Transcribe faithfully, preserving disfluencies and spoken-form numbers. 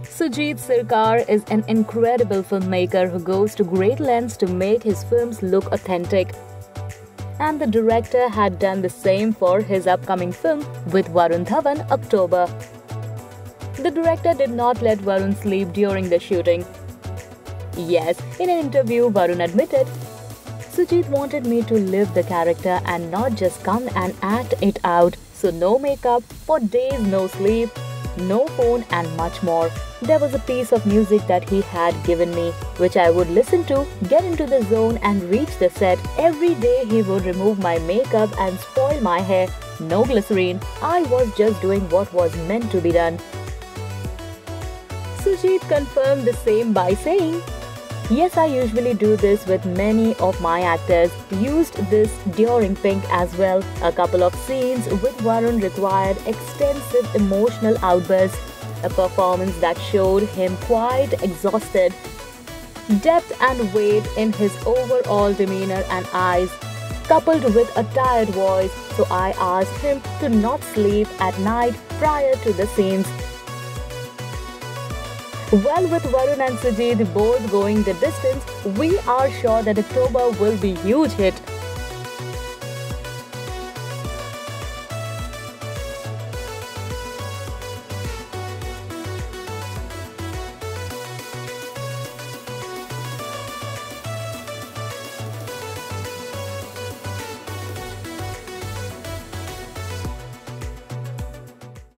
Sujit Sircar is an incredible filmmaker who goes to great lengths to make his films look authentic. And the director had done the same for his upcoming film with Varun Dhawan, October. The director did not let Varun sleep during the shooting. Yes, in an interview, Varun admitted, Sujit wanted me to live the character and not just come and act it out. So no makeup, for days no sleep, no phone and much more. There was a piece of music that he had given me, which I would listen to, get into the zone and reach the set. Every day he would remove my makeup and spoil my hair. No glycerine. I was just doing what was meant to be done. Sujit confirmed the same by saying, yes, I usually do this with many of my actors. Used this during Pink as well. A couple of scenes with Varun required extensive emotional outbursts. A performance that showed him quite exhausted. Depth and weight in his overall demeanor and eyes, coupled with a tired voice, so I asked him to not sleep at night prior to the scenes. Well, with Varun and Sujit both going the distance, we are sure that October will be a huge hit.